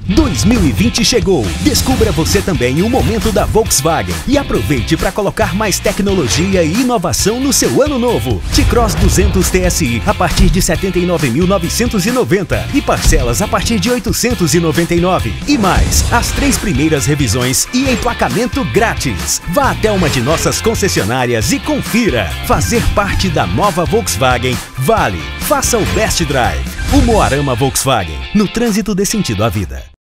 2020 chegou. Descubra você também o momento da Volkswagen e aproveite para colocar mais tecnologia e inovação no seu ano novo. T-Cross 200 TSI a partir de 79.990 e parcelas a partir de 899. E mais, as 3 primeiras revisões e emplacamento grátis. Vá até uma de nossas concessionárias e confira. Fazer parte da nova Volkswagen vale. Faça o Best Drive. O Moarama Volkswagen. No trânsito dê sentido à vida.